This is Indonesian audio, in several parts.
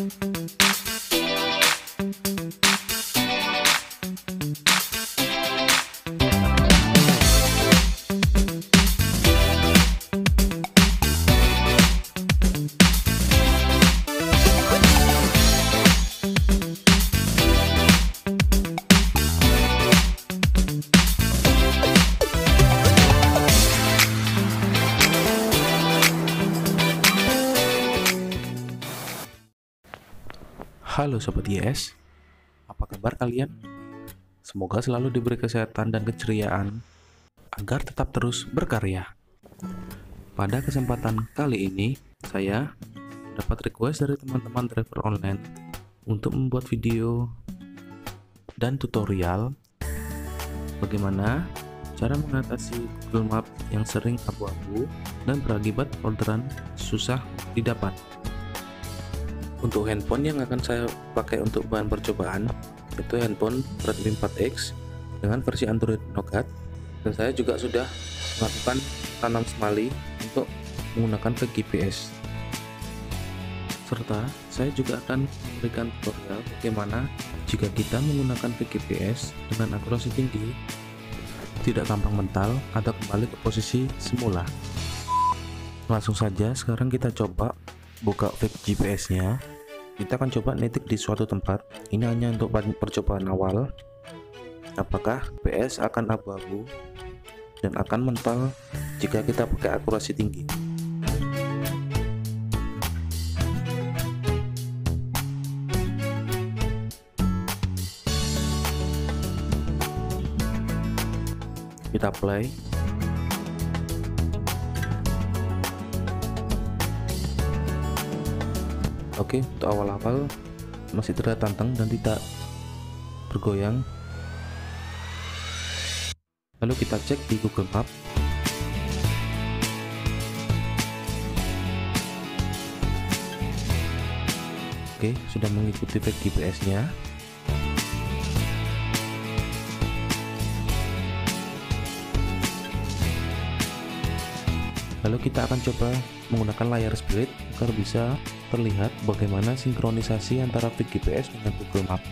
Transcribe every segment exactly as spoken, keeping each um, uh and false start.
Halo Sobat Y S, apa kabar kalian? Semoga selalu diberi kesehatan dan keceriaan agar tetap terus berkarya. Pada kesempatan kali ini, saya dapat request dari teman-teman driver online untuk membuat video dan tutorial bagaimana cara mengatasi Google Maps yang sering abu-abu dan berakibat orderan susah didapat. Untuk handphone yang akan saya pakai untuk bahan percobaan itu handphone Redmi empat X dengan versi Android Nougat, dan saya juga sudah melakukan tanam semali untuk menggunakan V G P S, serta saya juga akan memberikan tutorial bagaimana jika kita menggunakan V G P S dengan akurasi tinggi tidak gampang mental atau kembali ke posisi semula. Langsung saja sekarang kita coba buka V G P S nya. Kita akan coba nitik di suatu tempat. Ini hanya untuk percobaan awal. Apakah P S akan abu-abu dan akan mental jika kita pakai akurasi tinggi. Kita play. Oke, untuk awal-awal masih terlihat tantang dan tidak bergoyang. Lalu kita cek di Google Maps. Oke, sudah mengikuti V G P S-nya. Lalu kita akan coba menggunakan layar split agar bisa terlihat bagaimana sinkronisasi antara V G P S dengan Google Maps.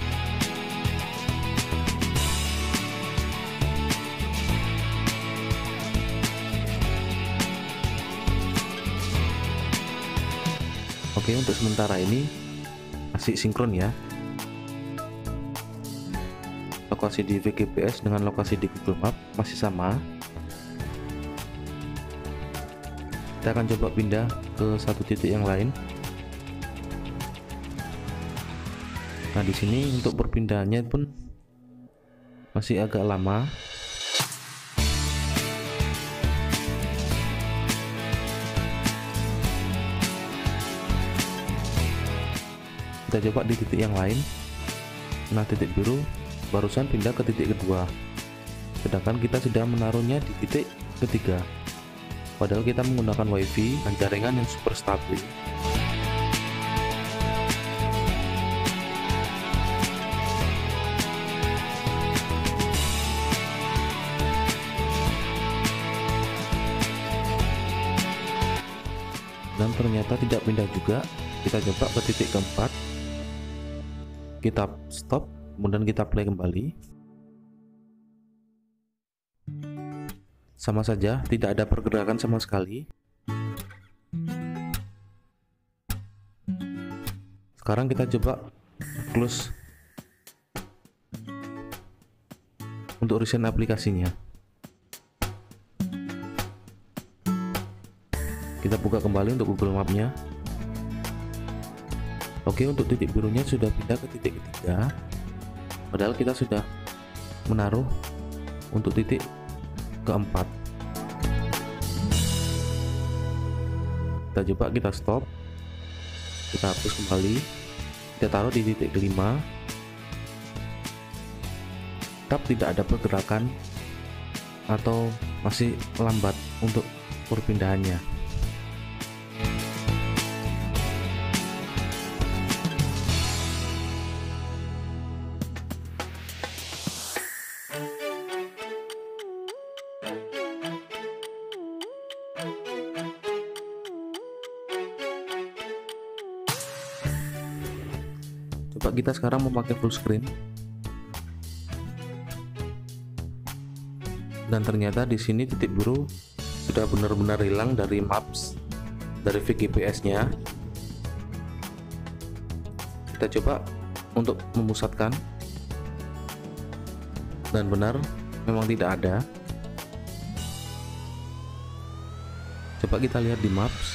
Oke, untuk sementara ini masih sinkron ya. Lokasi di V G P S dengan lokasi di Google Maps masih sama. Kita akan coba pindah ke satu titik yang lain. Nah, di sini untuk perpindahannya pun masih agak lama. Kita coba di titik yang lain. Nah, titik biru barusan pindah ke titik kedua, sedangkan kita sudah menaruhnya di titik ketiga. Padahal kita menggunakan WiFi dan jaringan yang super stabil. Dan ternyata tidak pindah juga. Kita coba ke titik keempat. Kita stop, kemudian kita play kembali. Sama saja, tidak ada pergerakan sama sekali. Sekarang kita coba close untuk reset aplikasinya. Kita buka kembali untuk Google Map-nya. Oke, untuk titik birunya sudah pindah ke titik ketiga, padahal kita sudah menaruh untuk titik keempat. Kita coba, kita stop, kita hapus kembali, kita taruh di titik kelima. Tetap tidak ada pergerakan atau masih lambat untuk perpindahannya. Coba kita sekarang memakai full screen. Dan ternyata di sini titik biru sudah benar-benar hilang dari maps, dari V G P S-nya. Kita coba untuk memusatkan, dan benar memang tidak ada. Coba kita lihat di maps,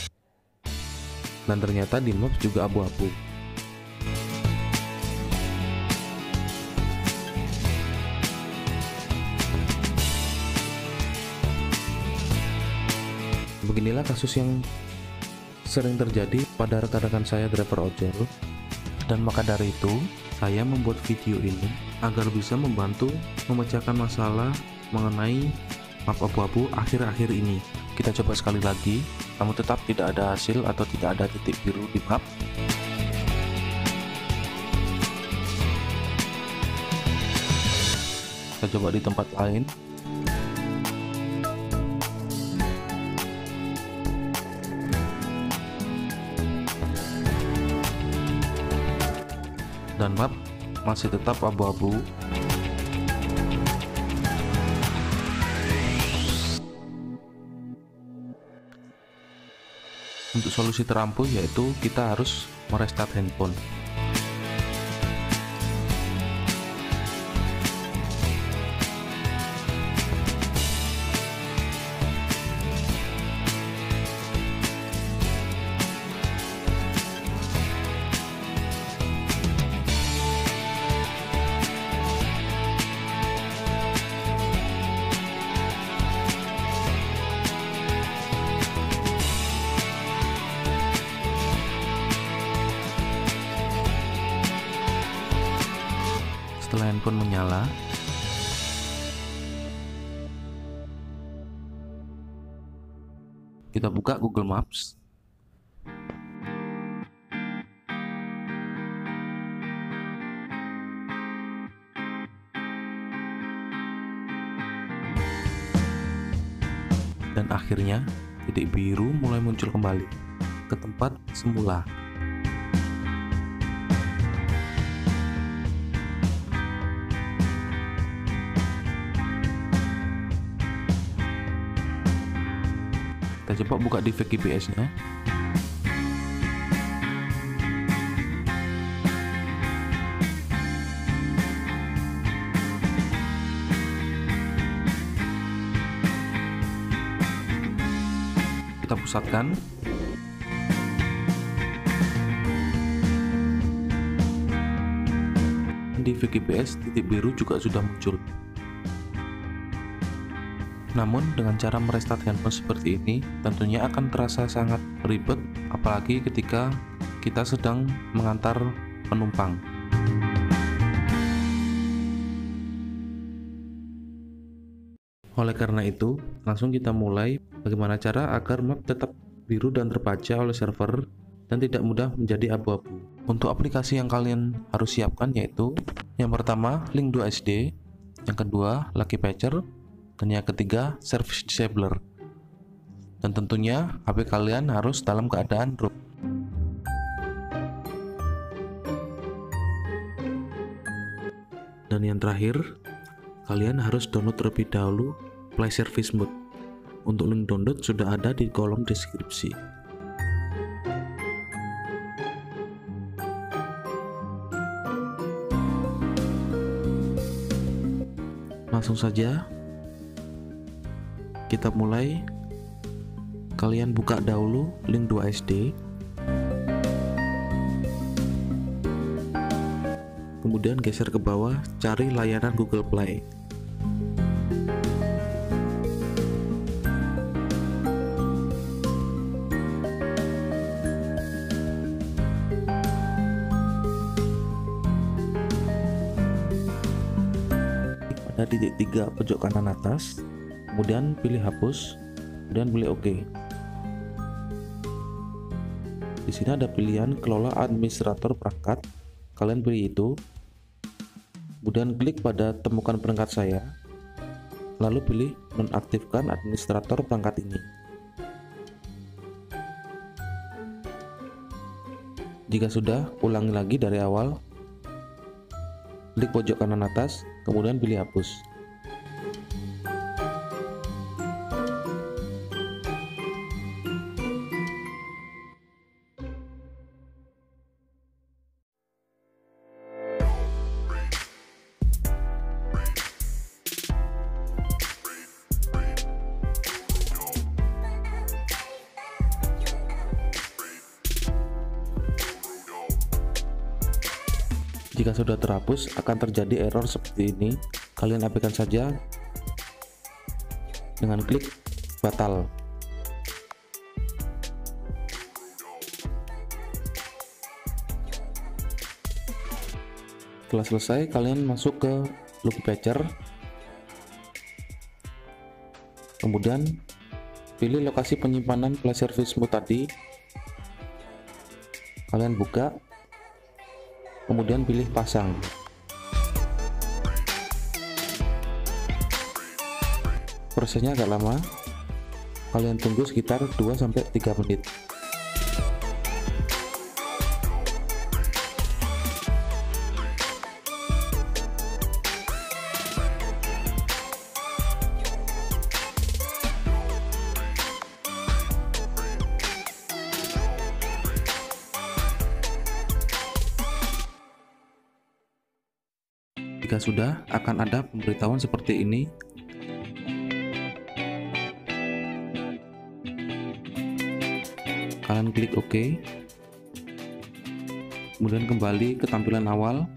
dan ternyata di maps juga abu-abu. Beginilah kasus yang sering terjadi pada rekan-rekan saya driver ojol, dan maka dari itu saya membuat video ini agar bisa membantu memecahkan masalah mengenai map abu-abu akhir-akhir ini. Kita coba sekali lagi, namun tetap tidak ada hasil atau tidak ada titik biru di map. Kita coba di tempat lain. Dan map masih tetap abu-abu. Untuk solusi terampuh yaitu kita harus merestart handphone. Setelah handphone menyala, kita buka Google Maps. Dan akhirnya titik biru mulai muncul kembali ke tempat semula. Kita coba buka di V G P S-nya. Kita pusatkan. Di V G P S titik biru juga sudah muncul. Namun dengan cara merestart handphone seperti ini tentunya akan terasa sangat ribet, apalagi ketika kita sedang mengantar penumpang. Oleh karena itu, langsung kita mulai bagaimana cara agar map tetap biru dan terbaca oleh server dan tidak mudah menjadi abu-abu. Untuk aplikasi yang kalian harus siapkan yaitu yang pertama Link dua S D, yang kedua Lucky Patcher, dan yang ketiga Service Disabler. Dan tentunya H P kalian harus dalam keadaan root. Dan yang terakhir, kalian harus download terlebih dahulu Play Service Mode. Untuk link download sudah ada di kolom deskripsi. Langsung saja kita mulai. Kalian buka dahulu Link dua S D, kemudian geser ke bawah, cari layanan Google Play. Pada titik tiga pojok kanan atas, kemudian pilih hapus, kemudian pilih OK. Di sini ada pilihan kelola administrator perangkat, kalian pilih itu, kemudian klik pada temukan perangkat saya, lalu pilih nonaktifkan administrator perangkat ini. Jika sudah, ulangi lagi dari awal. Klik pojok kanan atas, kemudian pilih hapus. Jika sudah terhapus, akan terjadi error seperti ini. Kalian abaikan saja dengan klik batal. Setelah selesai, kalian masuk ke Lucky Patcher. Kemudian pilih lokasi penyimpanan flash service-mu tadi. Kalian buka. Kemudian pilih pasang. Prosesnya agak lama. Kalian tunggu sekitar dua sampai tiga menit. Jika sudah, akan ada pemberitahuan seperti ini. Kalian klik OK. Kemudian kembali ke tampilan awal.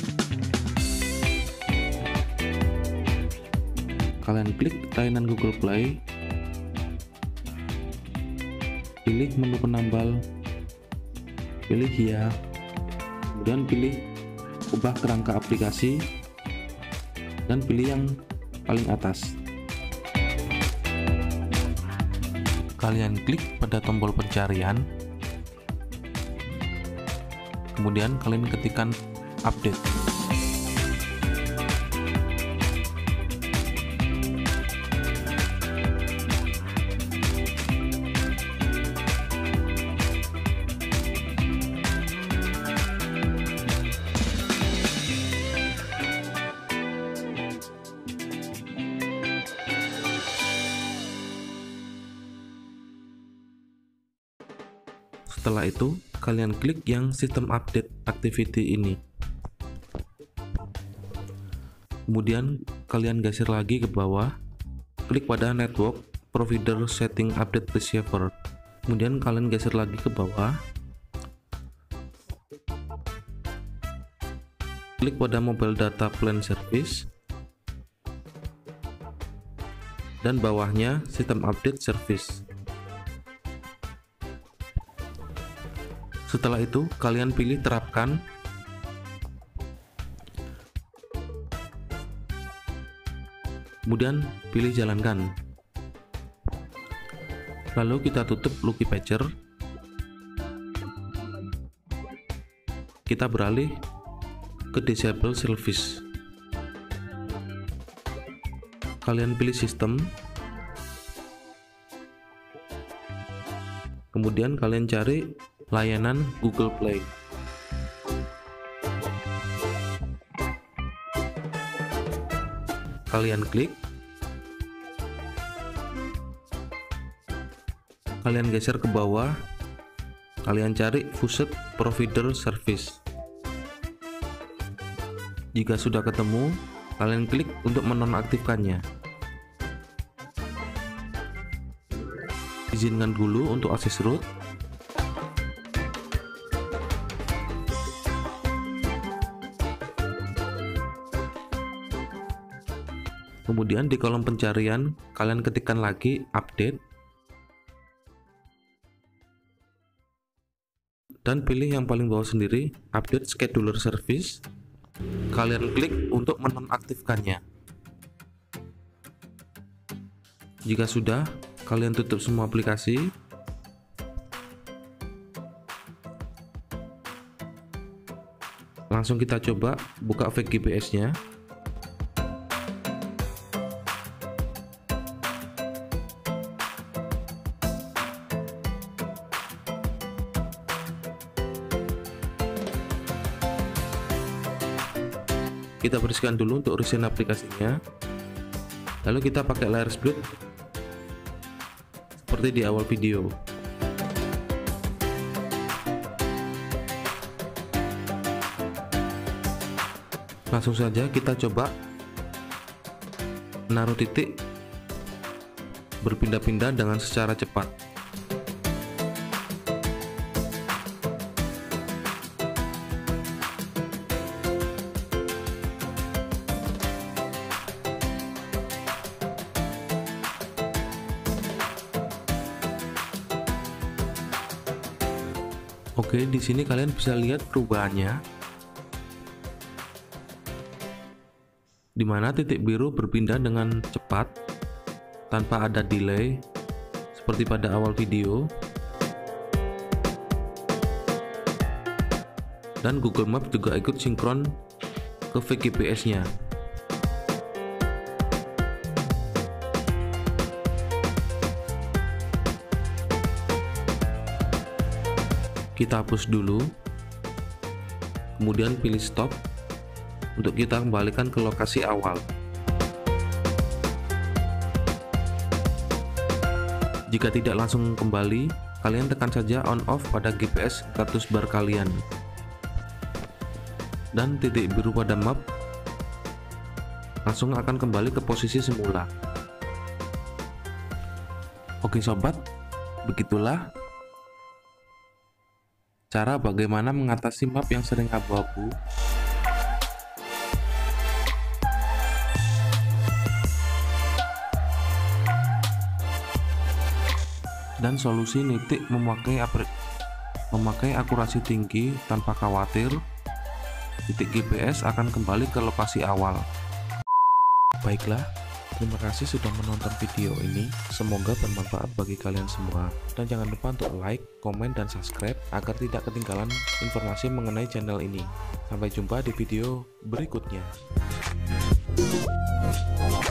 Kalian klik layanan Google Play. Pilih menu penambal. Pilih ya. Kemudian pilih ubah kerangka aplikasi. Dan pilih yang paling atas. Kalian klik pada tombol pencarian, kemudian kalian ketikkan update. Setelah itu, kalian klik yang System Update Activity ini. Kemudian, kalian geser lagi ke bawah, klik pada Network Provider Setting Update Receiver. Kemudian, kalian geser lagi ke bawah, klik pada Mobile Data Plan Service, dan bawahnya System Update Service. Setelah itu, kalian pilih terapkan. Kemudian pilih jalankan. Lalu kita tutup Lucky Patcher. Kita beralih ke Disable Service. Kalian pilih sistem. Kemudian kalian cari layanan Google Play. Kalian klik. Kalian geser ke bawah. Kalian cari Fused Provider Service. Jika sudah ketemu, kalian klik untuk menonaktifkannya. Izinkan dulu untuk akses root. Kemudian di kolom pencarian, kalian ketikkan lagi update. Dan pilih yang paling bawah sendiri, Update Scheduler Service. Kalian klik untuk menonaktifkannya. Jika sudah, kalian tutup semua aplikasi. Langsung kita coba buka fake G P S-nya. Kita bersihkan dulu untuk resign aplikasinya. Lalu kita pakai layar split seperti di awal video. Langsung saja kita coba menaruh titik berpindah-pindah dengan secara cepat. Oke, di sini kalian bisa lihat perubahannya, di mana titik biru berpindah dengan cepat tanpa ada delay seperti pada awal video, dan Google Maps juga ikut sinkron ke V G P S-nya. Kita hapus dulu, kemudian pilih stop untuk kita kembalikan ke lokasi awal. Jika tidak langsung kembali, kalian tekan saja on off pada G P S status bar kalian, dan titik biru pada map langsung akan kembali ke posisi semula. Oke sobat, begitulah cara bagaimana mengatasi map yang sering abu-abu. Dan solusi nitik memakai memakai akurasi tinggi tanpa khawatir titik G P S akan kembali ke lokasi awal. Baiklah, terima kasih sudah menonton video ini. Semoga bermanfaat bagi kalian semua. Dan jangan lupa untuk like, komen, dan subscribe agar tidak ketinggalan informasi mengenai channel ini. Sampai jumpa di video berikutnya.